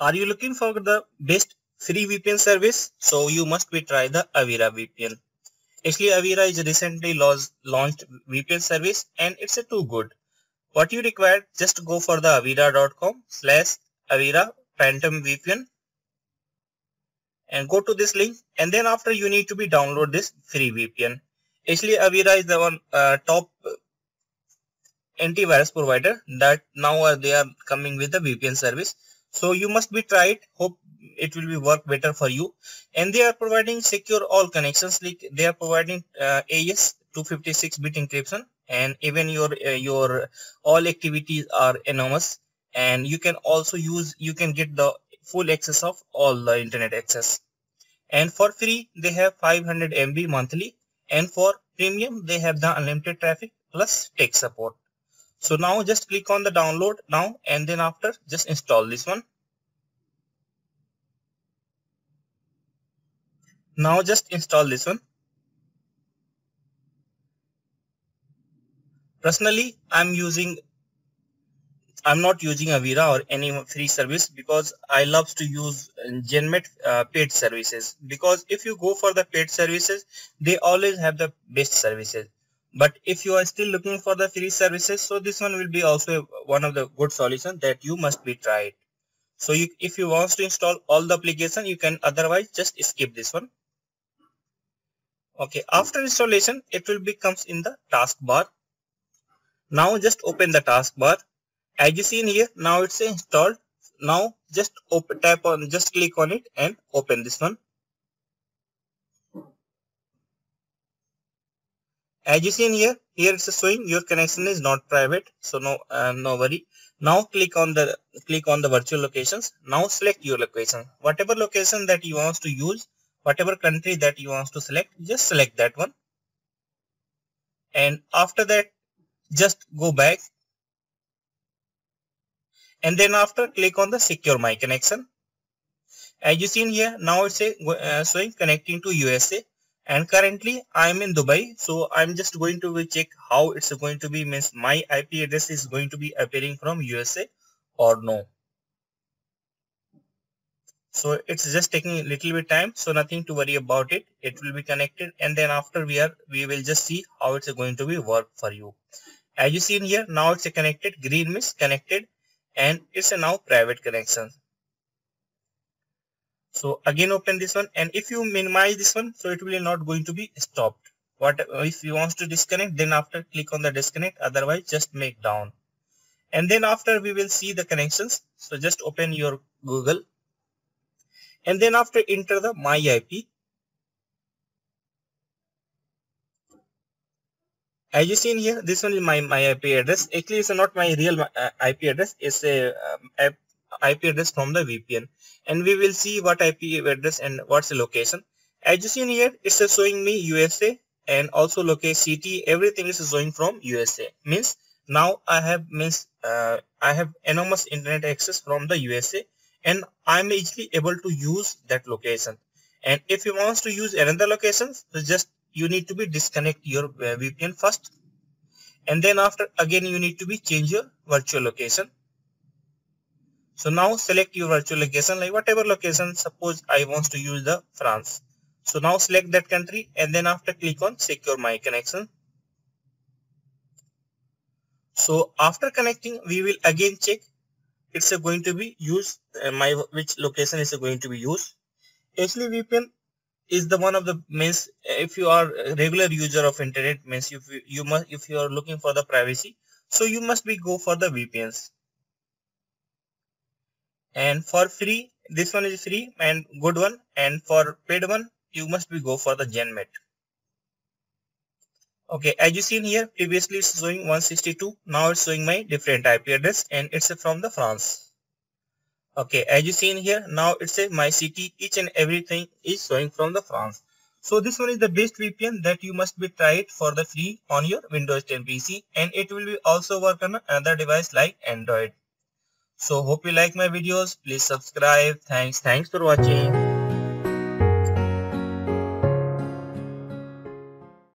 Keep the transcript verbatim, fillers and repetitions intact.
Are you looking for the best free V P N service? So you must be try the Avira V P N. Actually, Avira is a recently launched V P N service and it's a too good. What you require, just go for the avira dot com slash Avira Phantom V P N and go to this link, and then after you need to be download this free V P N. Actually, Avira is the one uh, top antivirus provider that now uh, they are coming with the V P N service. So you must be try it. Hope it will be work better for you. And they are providing secure all connections. Like they are providing uh, A E S two fifty-six bit encryption, and even your uh, your all activities are anonymous. And you can also use you can get the full access of all the internet access. And for free they have five hundred M B monthly, and for premium they have the unlimited traffic plus tech support. So now just click on the download now, and then after just install this one. Now just install this one. Personally, I'm using I'm not using Avira or any free service because I love to use Genmet uh, paid services, because if you go for the paid services, they always have the best services. But if you are still looking for the free services, so this one will be also one of the good solutions that you must be tried. So you, if you want to install all the application, you can, otherwise just skip this one. Okay, after installation, it will become in the taskbar. Now just open the taskbar. As you see in here, now it's installed. Now just open, tap on, just click on it and open this one. As you see in here, here it's showing your connection is not private, so no, uh, no worry. Now click on the click on the virtual locations. Now select your location, whatever location that you want to use, whatever country that you want to select, just select that one. And after that, just go back. And then after, click on the secure my connection. As you see in here, now it's a, uh, showing connecting to U S A. And currently I am in Dubai, so I'm just going to check how it's going to be, means my I P address is going to be appearing from U S A or no. So it's just taking a little bit time, so nothing to worry about it. It will be connected, and then after we are we will just see how it's going to be work for you. As you see in here, now it's a connected, green means connected, and it's a now private connection. So again open this one, and if you minimize this one, so it will not going to be stopped. What if you want to disconnect, then after click on the disconnect, otherwise just make down. And then after we will see the connections. So just open your Google, and then after enter the my I P. As you see in here, this one is my my I P address. Actually it's not my real uh, I P address, it's a um, I P address from the V P N, and we will see what I P address and what's the location. As you see in here, it's showing me U S A, and also locate city, everything is showing from U S A. Means now I have means uh, I have enormous internet access from the U S A, and I'm easily able to use that location. And if you want to use another location, so just you need to be disconnect your uh, V P N first, and then after again you need to be change your virtual location. So now select your virtual location, like whatever location. Suppose I want to use the France. So now select that country, and then after click on secure my connection. So after connecting, we will again check it's going to be used, uh, my which location is going to be used. Actually V P N is the one of the means, if you are a regular user of internet, means if you, you must if you are looking for the privacy, so you must be go for the V P Ns. And for free, this one is free and good one, and for paid one you must be go for the Genmet. Okay, as you see in here, previously it's showing one sixty-two, now it's showing my different I P address, and it's from the France. Okay, as you see in here, now it's a my city, each and everything is showing from the France. So this one is the best V P N that you must be tried for the free on your Windows ten P C, and it will be also work on another device like Android. So hope you like my videos. Please subscribe. Thanks. Thanks for watching.